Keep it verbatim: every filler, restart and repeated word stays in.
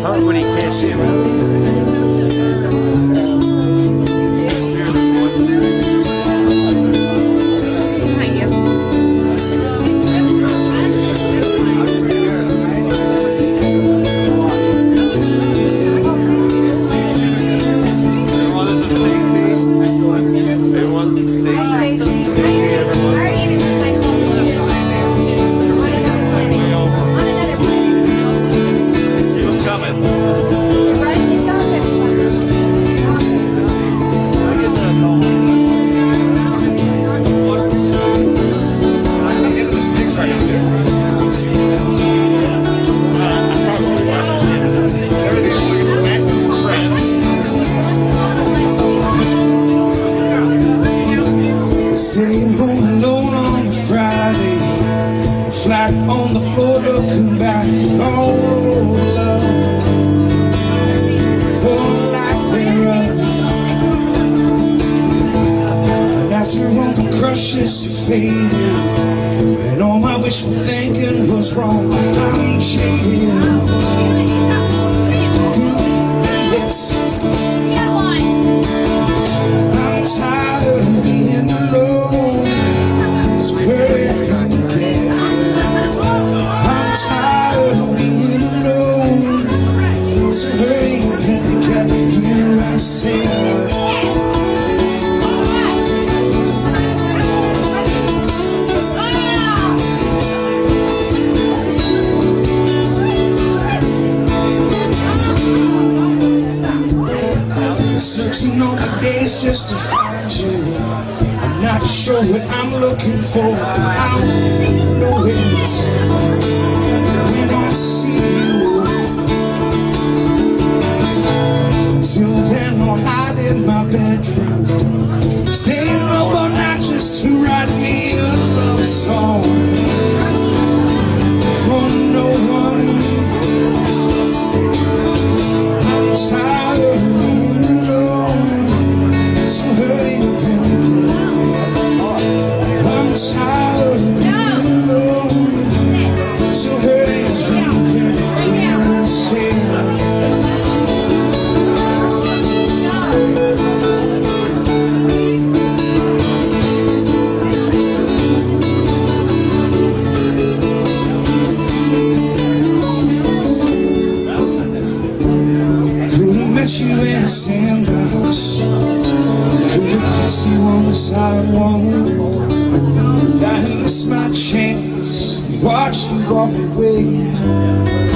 Huh? When he can't see him. On the floor looking back all over love, oh, like they're rough. And after all the crushes have faded and all my wishful thinking was wrong, I'm jaded. Yes, I'm tired of being alone, so hurry up and get. Tired of being alone, so hurry up and get here. I say, searching all the days just to find you. I'm not sure what I'm looking for, but I know it's when I see you. Until then I'll hide in my bedroom, staying up all night just to write me a love song for no one. I'm tired of being alone, so hurry up and get. I'm tired of being alone, so hurry up and get where I say. Could've met you in a sandbox, could've kissed you on the sidewalk. I missed my chance, watched you walk away.